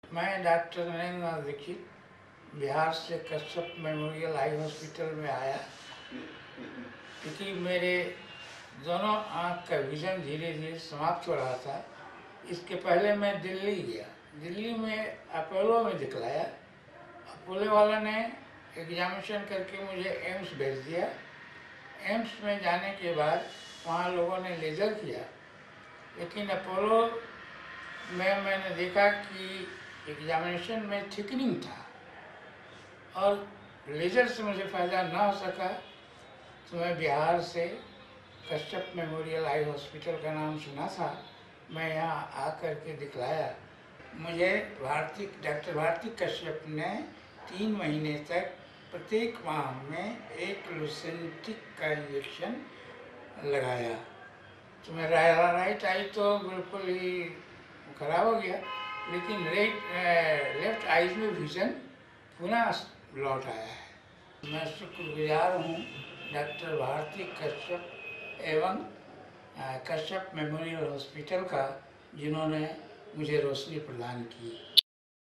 मैं डॉक्टर नरेंद्र दीक्षित बिहार से Kashyap memorial eye hospital में आया क्योंकि मेरे दोनों आँख का विज़न धीरे धीरे समाप्त हो रहा था। इसके पहले मैं दिल्ली गया। दिल्ली में अपोलो में दिखलाया। अपोलो वाला ने एग्जामिनेशन करके मुझे एम्स भेज दिया। एम्स में जाने के बाद वहाँ लोगों ने लेज़र किया, लेकिन अपोलो में मैंने देखा कि एग्जामिनेशन में थिकनिंग था और लेज़र से मुझे फ़ायदा ना हो सका, तो मैं बिहार से कश्यप मेमोरियल आई हॉस्पिटल का नाम सुना था, मैं यहाँ आकर के दिखलाया। मुझे डॉक्टर भारती कश्यप ने 3 महीने तक प्रत्येक माह में एक लुसेंटिक का इंजेक्शन लगाया। तो मेरा राइट आई तो बिल्कुल ही खराब हो गया, लेकिन लेफ्ट आईज में विज़न पुनः लौट आया है। मैं शुक्रगुजार हूँ डॉक्टर भारती कश्यप एवं कश्यप मेमोरियल हॉस्पिटल का, जिन्होंने मुझे रोशनी प्रदान की।